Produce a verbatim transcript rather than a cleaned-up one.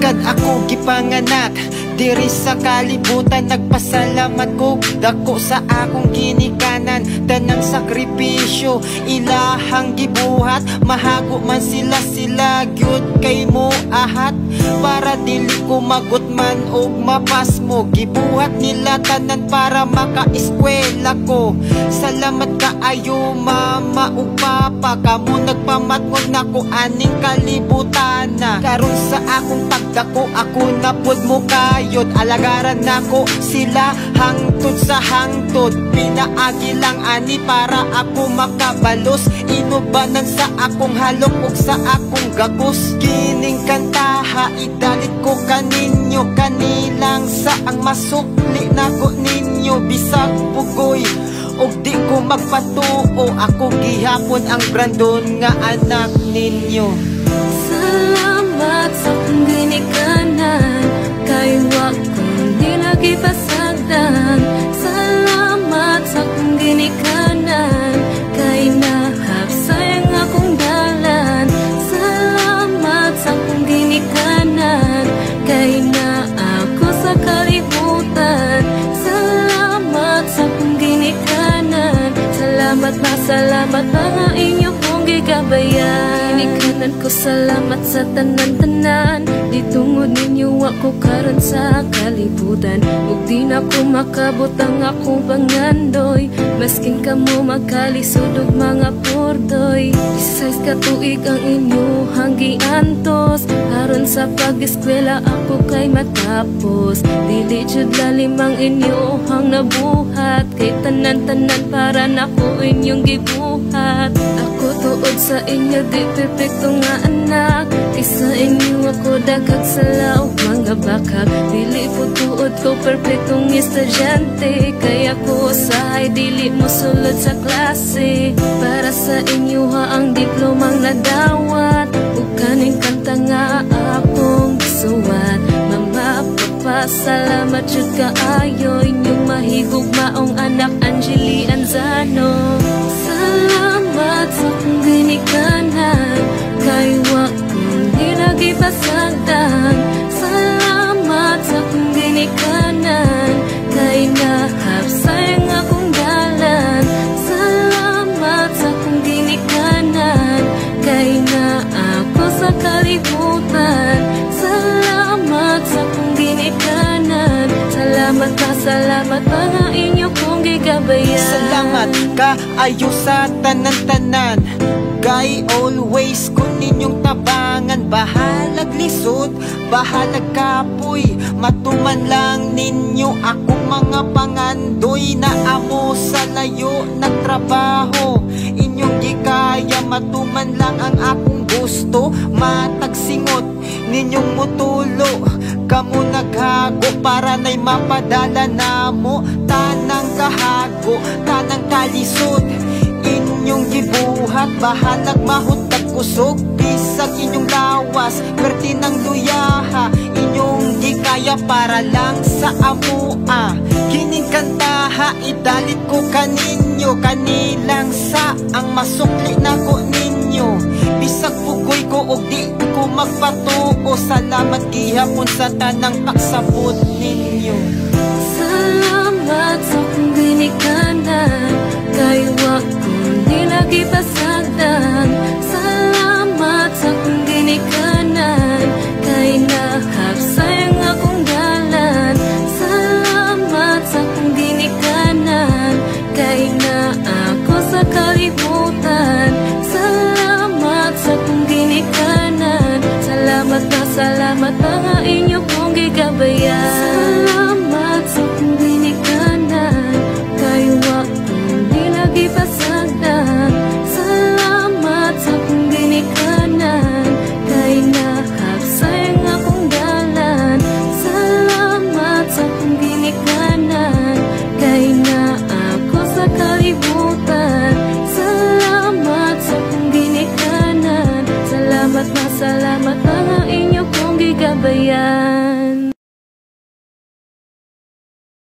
Kad ako gipanganak diri sa kalibutan, nagpasalamat ko dako sa akong ginikanan. Tanang sakripisyo ilahang gibuhat, mahago man sila sila gyud kay mo ahat. Para dili ko magutman og mapas mo, gibuhat nila tanan para maka-eskwela ko. Salamat kaayo mama ug papa, kamo nagpamatngon nako aning kalibutan na. Karon sa akong pagdako ako na pud mo kayod, alagaran nako sila hangtod sa hangtod. Pinaagi lang ani para ako makabalos, inubanan sa akong halok ug sa akong gagos. Kining kantaha idalit ko kaninyo, kanilang sa ang masukli nako ninyo. Bisag pugoy og di ko magpatuo, ako gihapon ang Brandon nga anak ninyo. Salamat sa akong ginikanan, kay wa ko nilagi pasagdan. Salamat sa akong ginikanan, kay nahapsay ang akong dalan. Salamat sa akong ginikanan, kay na ako sa kalibutan. Salamat sa akong ginikanan, salamat na salamat mga inyo kong gigabayan. Ginikanan ko salamat sa tanan-tanan, di tungod ninyo ako karon sa kalibutan. Ug di na ko makabot ang akong pangandoy, maskin kamo magkalisod og mga pordoy. Isas ka tuig ang inyo hanggi antos, aron sa pag-eskwela ako kay matapos. Dili jud lalim ang inyo hang nabuhat, kay tanan-tanan para nako inyong gibuhat. Ako tuod sa inyo di perfecto nga anak, kay sa inyo ako dagag sala og mga bakag. Dili po tuod ko perfectong estudyante, kay ako usahay dili mo sulod sa klase. Para sa inyo ha ang diplomang nadawat, ug kaning kanta nga akong gisuwat. Mama, papa, salamat jud kaayo, inyong mahigugmaong anak Angeli Anzano. Salamat sa akong ginikanan, kay wa ko nilagi pasagdan. Salamat sa akong ginikanan, kay nahapsay ang akong dalan. Salamat sa akong ginikanan, kay na ako sa kalibutan. Salamat sa akong ginikanan, salamat na salamat mga inyo kong gigabayan. Salamat kaayo sa tanan-tanan, kay always ko ninyong tabangan. Bahalag lisod, bahalag kapoy, matuman lang ninyo akong mga pangandoy. Na amo sa layo nagtrabaho, inyong gikaya matuman lang ang akong gusto. Matagsingot ninyong mutulo, kamo naghago para na'y mapadala namo. Tanang kahago, tanang kalisod, inyong gibuhat. Bahalag mahutag kusog, bisag inyong lawas, perti ng luyaha. Inyong gikaya para lang sa amua. Kining kantaha idalit ko kaninyo, kanilang sa ang masukli nako ninyo. Bisag pugoy ko og di ko magpatuo, salamat gihapon sa tanang pagsabot ninyo. Salamat sa akong ginikanan, kay wa ko nilagi pasagdan. Salamat sa akong ginikanan, kay nahapsay ang akong dalan. Salamat sa akong ginikanan, kay na ako sa kalibutan. Salamat sa akong ginikanan, salamat na salamat mga inyo kong gigabayan. Salamat sa akong ginikanan, kay wa ko nilagi pasagdan. Salamat sa akong ginikanan, kay nahapsay ang akong dalan. Salamat sa akong ginikanan, kay na ako sa kalibutan. Salamat sa akong ginikanan, salamat na salamat